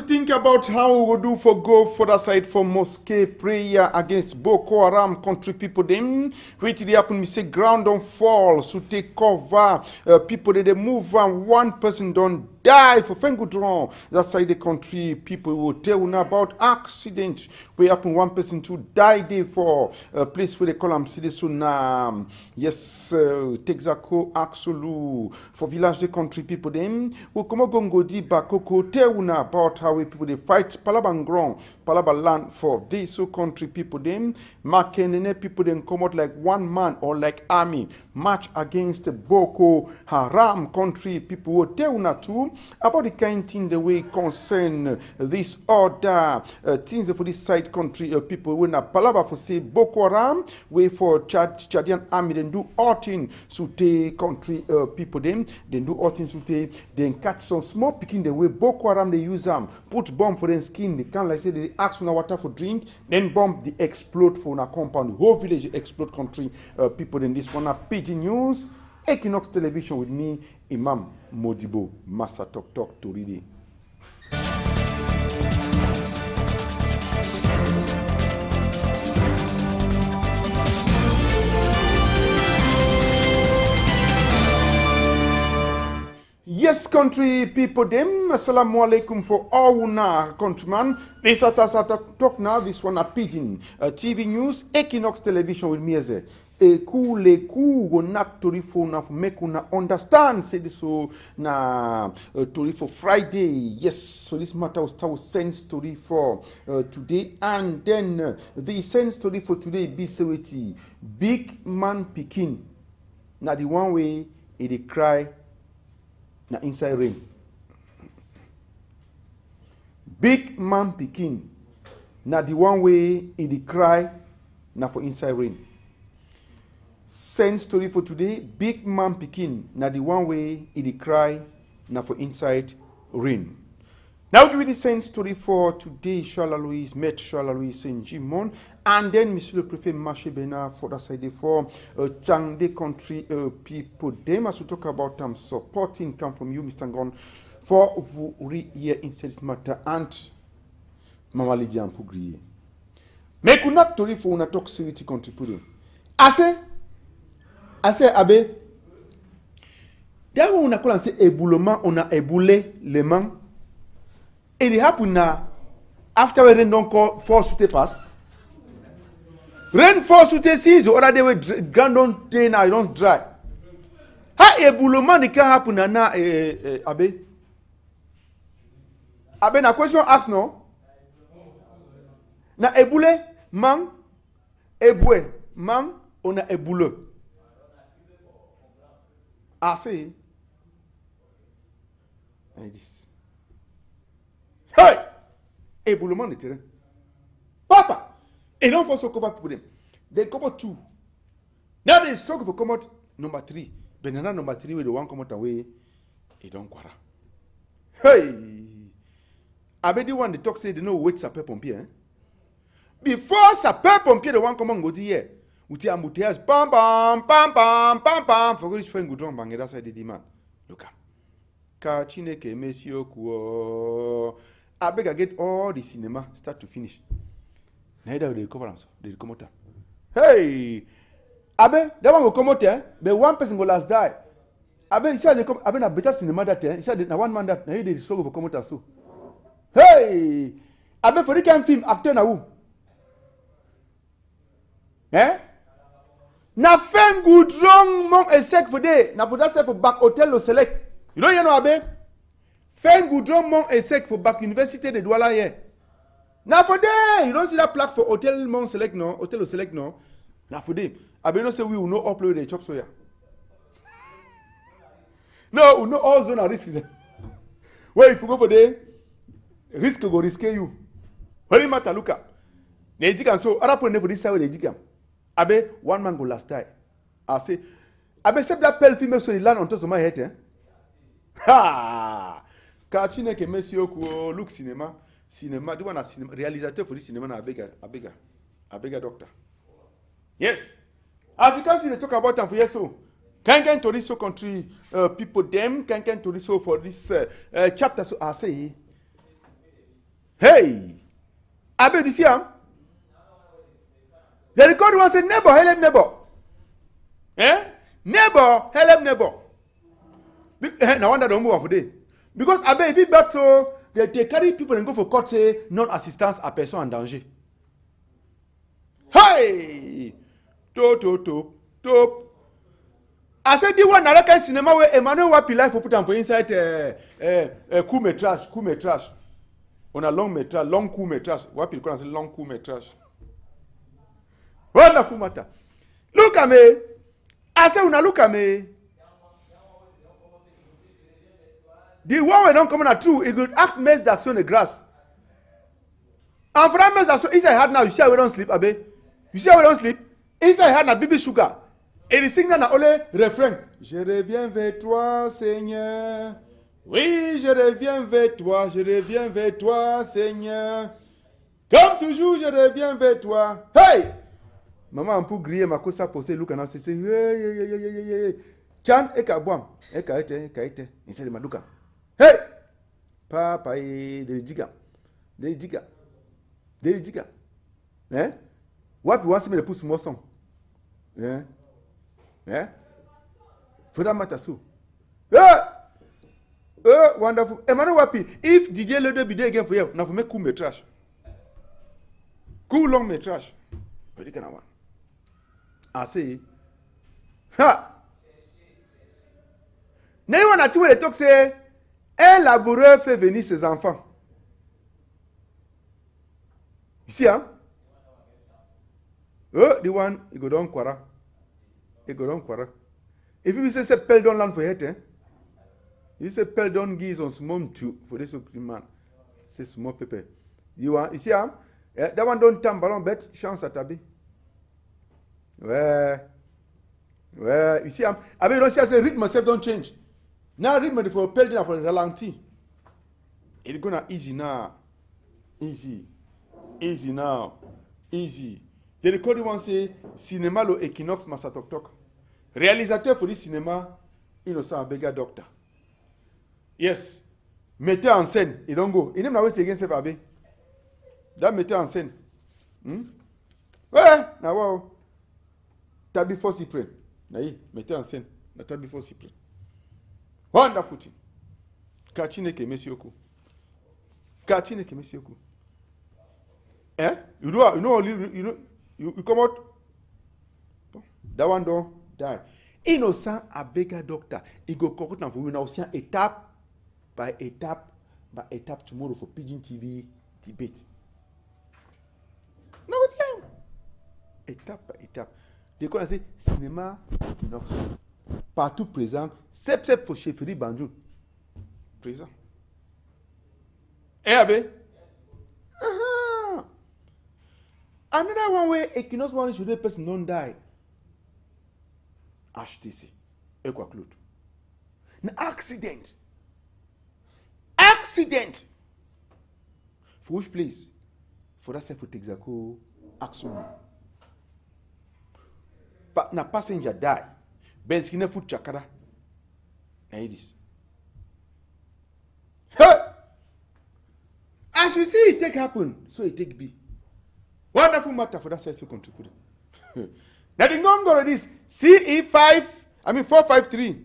think about how we will do for go for that side for mosque prayer against Boko Haram country people them. Which they happen, we say ground don't fall, so take cover. People they move and one person don't die for Fengudron. That's why the country people will tell you about accident where happen one person to die there for a place where they call them city soon. Yes, Texaco Axolu for village the country people them. We come go di bakoko tell you about how people they fight Palabangron, Palabaland for this so country people them. Makenene people then come out like one man or like army march against the Boko Haram country people will tell you too about the kind of thing the way concern this other things for this side country people when a palaba for say Boko Haram way for Chadian army then do all things to take country people them then do all things to take then catch some small picking the way Boko Haram they use them put bomb for their skin they can like say they ask for water for drink then bomb they explode for a compound the whole village explode country people then this one are PG News Equinox Television with me, Imam Modibo, Massa Talk to read it. Yes, country people, them. Assalamu alaikum for all na countryman. This is talk now. This one a pidgin. TV News, Equinox Television with me as a cool go nak tori for na make una understand. Say this so na tori for Friday. Yes, for this matter was send story for today, and then the send story for today be sewity big man pikin. Na the one way they cry. Na inside rain. Big man pikin. Na the one way he cry. Na for inside rain. Same story for today. Big man pikin. Na the one way he cry. Na for inside rain. Now give you the same story for today. Charles Louis met Charles Louis Saint Jimon, and then Monsieur le Préfet Marché Bena for that side for Changde country people. Them as we talk about supporting come from you, Mr. Ngon, for vous here in this matter and Mama Lydia Mpugriye. Make una story for una talk security country people. Ase abe. There we una call and say éboulement, on a éboulé les mains. It happened now after we rain don't call force to pass. Rain force to see the other day we ground don't day now, it don't dry. How a bullman it can happen now Abe? Abe na question ask no? Na ebule man ebwe man on a ebule. Ah see. Like this. Hey! Éboulement de terrain. Papa! Et don't force to cover people them. They cover 2. Now they struggle for come out number 3. Banana number 3 with the one come out away. It don't quarter. Hey! I bet the one they talk say they know wait sapeur pompier. Before sapeur pompier the one come on go to here. With the embouteillage bam bam bam bam bam bam for good friend go drum bang that's why they demand. Look up. Ka Chineke Mesio kuo. I beg I get all the cinema start to finish. Neither they cover answer. They come out. Hey, Abe, that one will come out there. But one person will last die. Abe, you said they come. Abe na better cinema that there. You said na one man that na he they struggle for come out so. Hey, Abe for the kind film actor na who? Eh? Na femme good wrong mong a sec for day. Na for that set for back hotel lo select. You know Abe? Fen Goudron Mont et Sec for back university de Douala here. Now for day, you don't see that plaque for Hotel Mont Select no, Hotel Select no. Now for day, I be no say we will not upload the chop soya. No, we know all zone are risky. Well, if you go for day, risk go risk you. Very matter look up. They dig so other point for this side they dig. Abe one man go last die. I say, Abe except that pale female so he land on top of my head. Eh? Ha! Kachine ke Mesio ko look cinema. The one as réalisateur for this cinema na Abega doctor. Yes. As you can see, they talk about them for yes so. Can to this country people them can to this for this chapter so I say Hey! Abe, you see him? They record one say, neighbor, help neighbor. Eh? Neighbor, help neighbor. Now wonder don't move off today. Because Abe, if you bet so, they carry people and go for court say non-assistance à personne en danger. Hey! Top. I said the one na kind cinema where Emmanuel Wapi life for put am for inside court metrage. On a long court metrage. Wapi call say long court metrage. Wonderful matter. Look at me. I say una look at me. The one we don't come on true, it could ask maize that sow in the grass. And for that maize that sow inside hard now, you see how we don't sleep, Abe? You see how we don't sleep? Inside hard na baby sugar. Et le signe na ole refrain. Je reviens vers toi, Seigneur. Oui, je reviens vers toi, Seigneur. Comme toujours, je reviens vers toi. Hey! Maman, pour griller ma cause, ça posé, look, and c'est hey. Chan, eka boam. Eka ete. Inside de maduka. Hey! Papa, de diga. Eh? What we want to me to put small song? Yeah? For that matter, so. Wonderful. Emmanuel Wapi, if DJ Lodo be there again for you, now for make cool metrage. Cool long metrage. What do you want? I say, ha! Now one or two they talk say, un laboureur fait venir ses enfants. You see, huh? Oh, the one, he go down quarter. If you say pel down land for it, you say pel down geese on small too for this man. Say small pepper. You see, huh? That one don't turn ballon bet chance at Abi. Well, you see, I mean, don't say rhythm myself don't change. Now rhythm for pel down for the ralenti. It's gonna easy now. Easy now. Easy. The record one say cinéma lo Equinox Massatok. Réalisateur pour le cinéma, Innocent Abega Doctor. Yes. Metteur en scène, il don't go. Il n'aime pas wait against Abe. That metteur en scène. Ouais, na wow. Tabi for Cyprien. Na yi, metteur en scène. Na tabi for Cyprien. Wonderful thing. Kachine ke Messioko. Eh? You come out. That one don't die. Innocent Abega Doctor. Il go correct now for we now see étape by étape tomorrow for Pigeon TV debate. No, it's him. Étape par étape. They call say cinéma Equinox. Partout présent, c'est pour chefferie Banjou. Présent. Eh, Abe? Another one way Equinox one should the person don't die. HTC. Equaclude. An accident. For which place? For that self for Texaco Axum. But na passenger die. Ben skinner foot chakara. Na this. As you see it take happen, so it take be. Wonderful matter for that side to contribute. Now the number of this CE5, 453.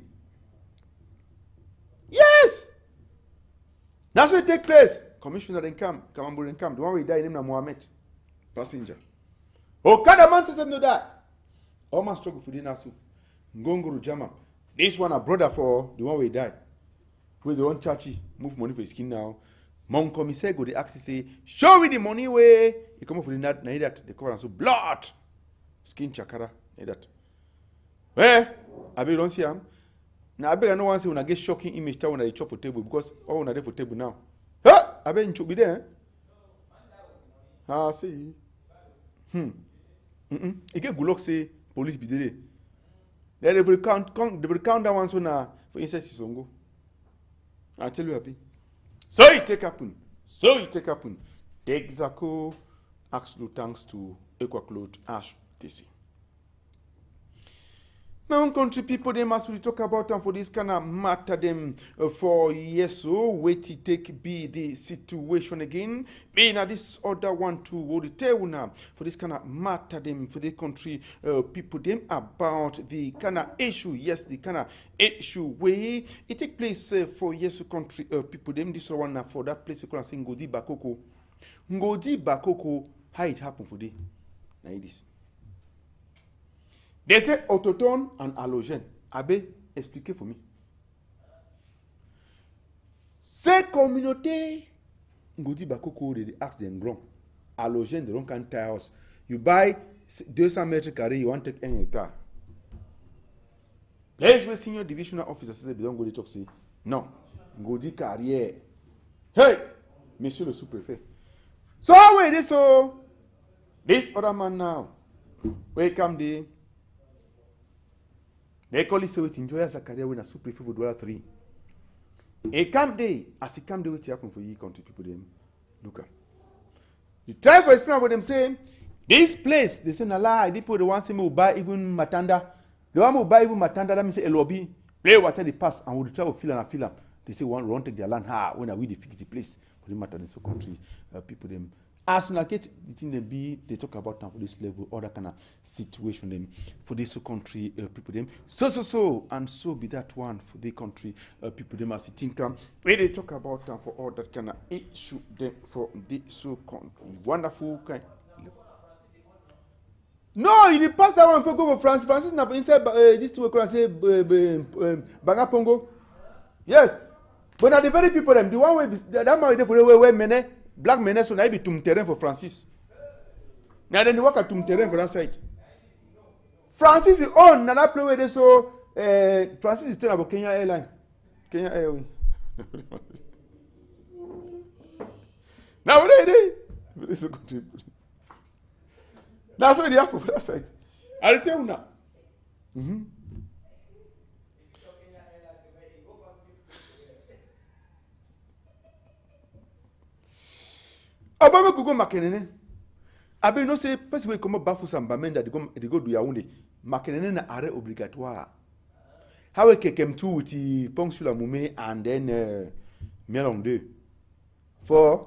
Yes! That's what take place. Commissioner in camp, Kamambul in camp, the one we die named Mohammed. Passenger. Okada man says no die. All man struggle for the Nasu. Ngonguru Jama. This one a brother for the one we die. With the one churchy, move money for his skin now. Mon commissaire go the ask say, show me the money way. He come up for the night that they cover and so blood. Skin chakara, that. Well, I don't see him. Now I beg I no one say when I get shocking image when I chop for table because all when I there for table now. Huh? I bet you be there. Ah, see. It get good luck say police be there. Then they will count that one so now for inside Sisongo. I tell you happy. So it take happen. Texaco, absolute thanks to Equacloud Ash TC. Now, country people, them as we talk about them for this kind of matter, them for yes, so wait to take be the situation again. Being this other one too, what tell now for this kind of matter, them for the country people, them about the kind of issue, yes, the kind of issue where it take place for yes, country people, them this one now for that place we can say Ngodi Bakoko. Ngodi Bakoko, how it happened for the now this. They say autochtone and allogène. Abbé, expliquez pour moi. Cette communauté, Ngodi Bakoko, they ask them ground. Allogène, they don't can tire us. You buy 200 mètres carrés, you want to take 1 hectare. Place where senior divisional officer says they don't go to talk say, non, Ngodi carrière. Hey, monsieur le sous-préfet. So, wait, this other man now, where come the they call it so it enjoy as a career when a super prefect for $3. A camp day, as a camp day, what happen for you country people them. Look at. You try to explain what them say. This place, they say na lie. They put the one say me will buy even Matanda. The one will buy even Matanda. That means say LOB. Play water the pass and will try to fill and fill up. They say one take their land. When I will they fix the place for the matter in so country people them. As soon as get the thing they talk about now for this level, other kind of situation them for this country people them. So and so be that one for the country people them as it think where they talk about them for all that kind of issue them for this country. Wonderful kind. No, in the past that one for go for France. Francis now inside this two can say Banga Pongo. Yes, but now the very people them the one way that man dey for the way mene. Black men so na be tum terrain for Francis. Now then they work at tum terrain for that side. Francis is on na that play where they so Francis is still about Kenya Airline. Kenya Airways. Now what they this is good. That's why they happen for that side. I'll tell you now. Obama could go Makenene. Abe no say person will come back for some bamenda they go do Yaoundé. Makenene na arrêt obligatoire. How we came to with the Pongsula Moumé and then Melon 2. For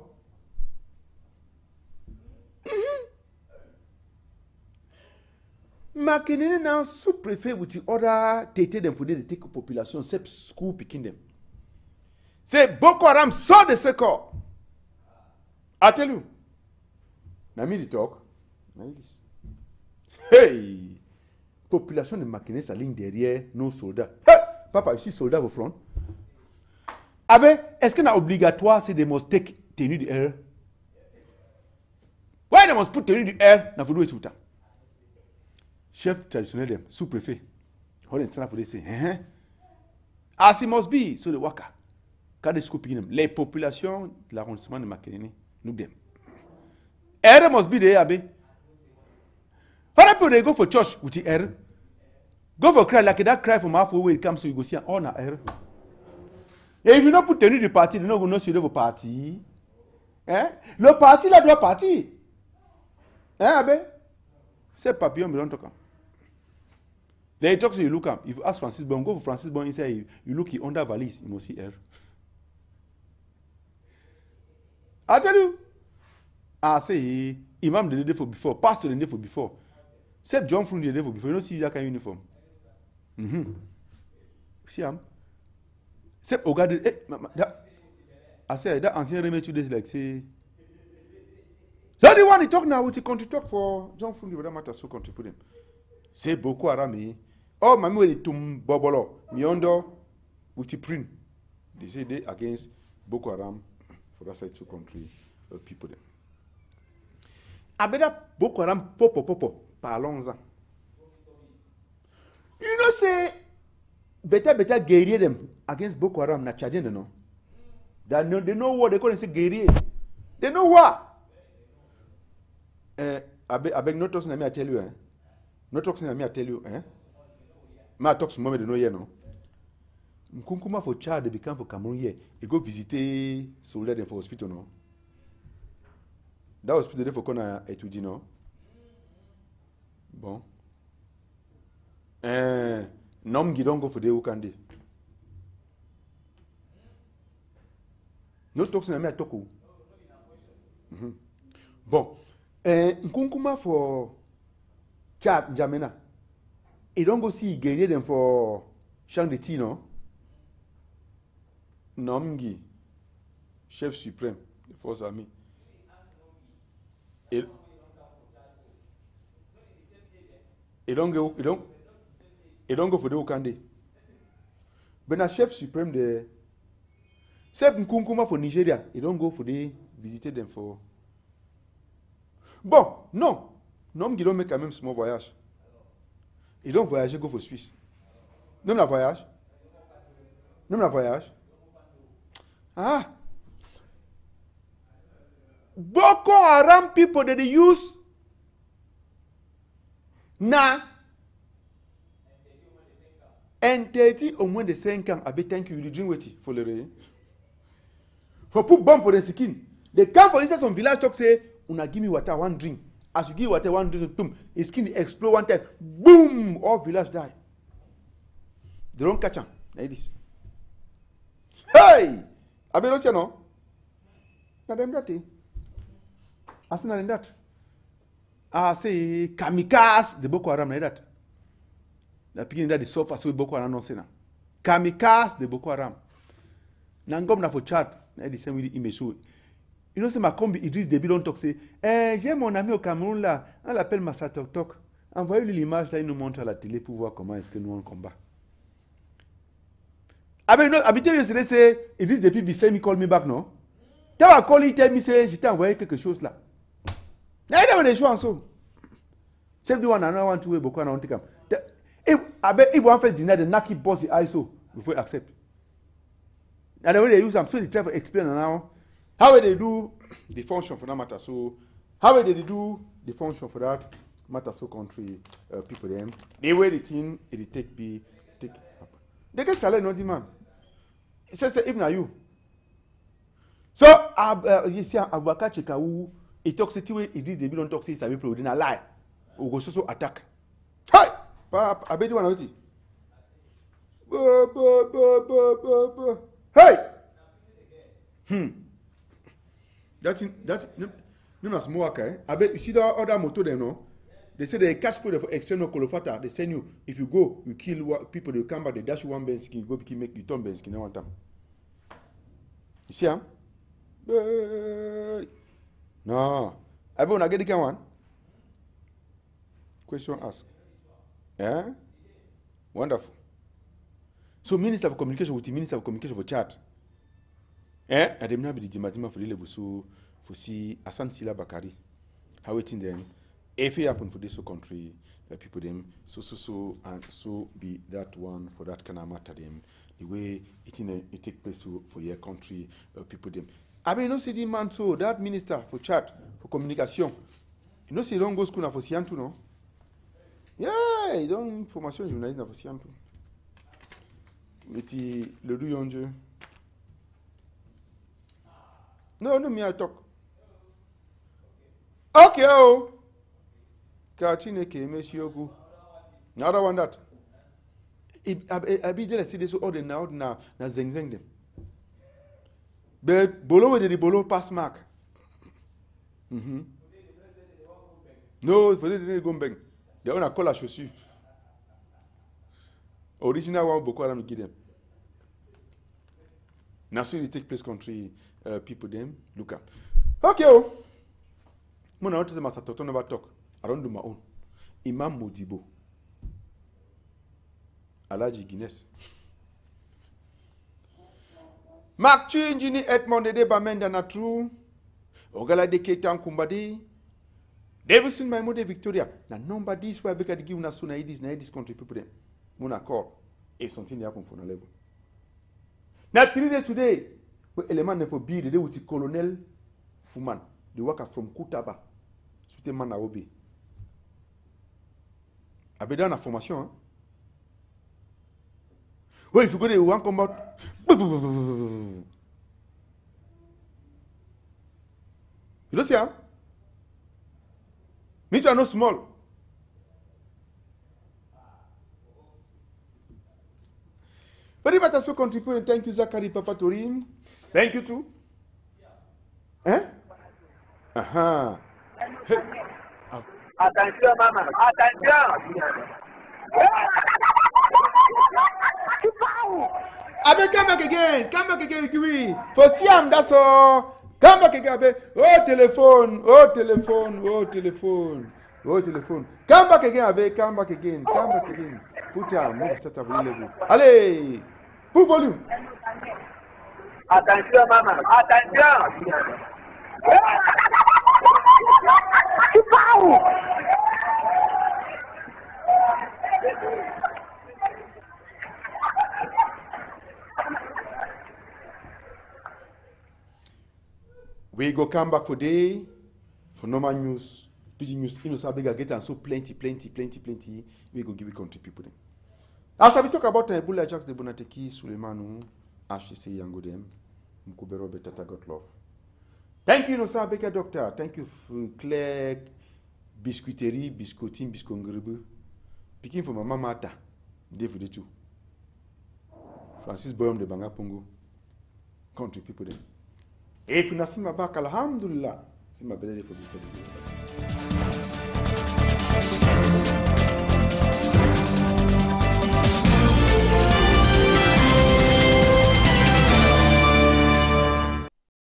Makenene now sous-préfet with the other take them for they take a population except school picking them. Say Boko Haram saw the second. I tell you. Now me the talk. Now this. Hey! Population de Makenene sa ligne derrière nos soldats. Hey! Papa, you see soldats au front? Abe, est-ce que c'est obligatoire c'est they must take tenue de air? Why they must put tenue de air? Na foudou et tout. Chef traditionnel dem, sous-préfet. Hold on, stand for this say, as it must be, so the waka. Quand they scooping them, les populations de l'arrondissement de Makenene. Them. Error must be there, Abe. How people they go for church with the error? Go for cry like that cry from halfway where it comes so you go see an honor error. If you don't put tenue du parti, they don't go know si vous parti. Le parti là doit partir. Abe? C'est papillon, mais don't talk. They talk so you look up. If you ask Francis Bon, go for Francis Bon inside, you look he under valise, you must see error. I tell you, I say, Imam the day for before, Pastor the day for before, except John from the day for before. You don't see that kind of uniform. See him? Except Ogade, I say that ancient remedy 2 days like say. So the one he talk now with the country talk for John from the matter so country put him. Say Boko Haram, oh mami with the tum bobolo, miondo with the print. They say they against Boko Haram. For that side two country people there. Abeda Boko Haram popo parlons-en. You know say better guerrier them against Boko Haram na Chadian no. They know what they call it say guerrier. They know what. Abeg no talks na me I tell you No talks na me I tell you Ma talks moment they know here no. Nkunkuma for Chad they become for Cameroon here. They go visiter soldiers for hospital no. That hospital there for Kona Etudi no. Bon. Nomgi don't go for the Ukande. No talks na me atoko. Bon, Nkunkuma for Chad Jamena. He don't go see gain them for Shang de Tino. Nomgi, chef suprême, the force army. He don't go for the Ukande. But a chef supreme de Seb Nkunkuma for Nigeria, he don't go for the visited them for. Bon, non. Nomgi don't make a même small voyage. Il don't voyager, go for Suisse. Non la voyage. Non la voyage. Ah. Boko Haram people that they use na and 30 or when they say can I be thank you drink with it for the for put bomb for the skin. They come for instance some village talk say una give me water one drink. As you give water one drink, boom, his skin explode one time, boom, all village die. They don't catch him like this. Hey, I be not you know. Na dem that. I say na dem that. I say kamikaze the Boko Haram like that. The beginning that the suffer so Boko Haram no say na. Kamikaze the Boko Haram. Na ngom na for chat na the same with the image show. You know, c'est ma combi Idriss Déby don't talk, c'est j'ai mon ami au Cameroun là, on l'appelle Massa Tok Tok. Envoyez-lui l'image là, il nous montre à la télé pour voir comment est-ce que nous on combat. Ah ben non, habituellement, c'est Idriss Déby be say me call me back, non? T'as va call tell me say, je t'ai envoyé quelque chose là. Là, il y a des choses en somme. C'est du one another one to way, beaucoup on take him. Il va en fait dîner de Naki boss the ISO before you accept. And the way they use them, so they try to explain now. How will they do the function for that matter? So, how will they do the function for that matter? So, country people them the way the thing it take happen. They get salary, not the man. It says even are you. So, you see, Abubakar Chekawu, he talks the way it is. They don't talk. Say, "Sabi people within a lie." Or go so attack. Hey, I bet you want to. Hey. That no as more okay. I bet you see the other motor them no. They say they catch people for external kolofata. They send you if you go, you kill people. They come back. They dash you one bench skin. You go make you turn bench skin one time. You see huh? No. I bet when I get the one. Question asked. Yeah. Wonderful. So Minister of Communication with the Minister of Communication for chat. And they have the Dimatima for the level so for see Asan Sila Bakari. How it in them? If it happen for this country, people them so and so be that one for that kind of matter them. The way it take place for your country, people them. I mean, you know, see the man so that minister for chat for communication. You know, see don't go school na for Siantu no. Yeah, you don't formation journaliste na for Siantu. Meti le du yonje. No, me I talk. Okay, oh. Kachineke, Messiogu. Another one that. I be there, see this all the now, na zeng them. But below the below pass mark. No, for they go bang. They own a collar chaussure. Original one, Boko Haram give them. Now, so they take place country. People them look up. Okay, oh. When I want to say Masatoto never talk. I don't do my own. Imam Modibo. Alaji Guinness. Mark Chinjini Edmond de Bamenda na true. Ogala de Ketan Kumbadi. Davidson my mother Victoria. Na number this why because give una so na this country people them. Mona call. It's something that happen for a level. Now 3 days today. We element for be the day with the Colonel Fuman, the worker from Kutaba, Sute Manaobi. I be done a formation. Huh? Well, if you go there, you want come out. You don't see how? Me too, are not small. But if I so contribute, thank you, Zachary Papatorim. Thank you too. Eh? Uh-huh. Hey. Attention, maman. Attention. Abe, come back again. Come back again, Kiwi. For Siam, that's all. Come back again, Abe. Oh, telephone. Oh, telephone. Oh, telephone. Oh, telephone. Come back again, Abe. Come back again. Come back again. Put down. Move start of level. Allez. Put volume. Attention, maman. Attention. We go come back for day for normal news, PG news. You know, so big get and so plenty. We go give it country people them. As we talk about Ebola, Jacques de Bonateki, Suleimanu, HTC Yango dem, Mkubero Betata got love. Thank you, no sir, Baker Doctor. Thank you for Claire Biscuiterie, Biscotin, Biscongrebu. Picking for Mama Mata, day for the two. Francis Boyom de Bangapongo, country people them. If you not see my back, alhamdulillah, see my belly for the